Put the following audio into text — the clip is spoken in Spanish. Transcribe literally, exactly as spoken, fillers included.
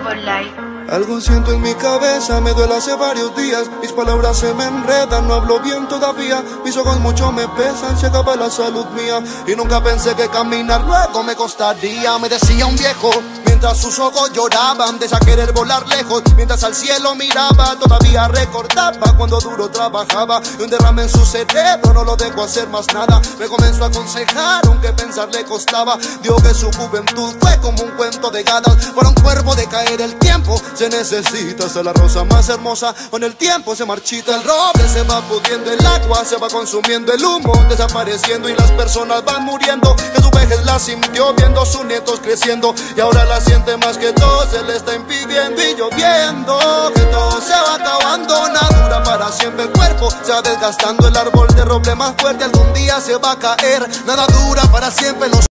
Double Light. Algo siento en mi cabeza, me duele hace varios días. Mis palabras se me enredan, no hablo bien todavía. Mis ojos mucho me pesan, se acaba la salud mía. Y nunca pensé que caminar luego me costaría. Me decía un viejo, mientras sus ojos lloraban, de querer volar lejos, mientras al cielo miraba. Todavía recordaba cuando duro trabajaba, y un derrame en su cerebro no lo dejó hacer más nada. Me comenzó a aconsejar, aunque pensar le costaba. Dijo que su juventud fue como un cuento de hadas. Para un cuervo de caer el tiempo se necesita, hasta la rosa más hermosa con el tiempo se marchita. El roble se va pudriendo, el agua se va consumiendo, el humo desapareciendo y las personas van muriendo. Que su vejez la sintió viendo sus nietos creciendo, y ahora la siente más que todo se le está impidiendo. Y lloviendo que todo se va acabando, nada dura para siempre, el cuerpo se va desgastando. El árbol de roble más fuerte algún día se va a caer, nada dura para siempre. Los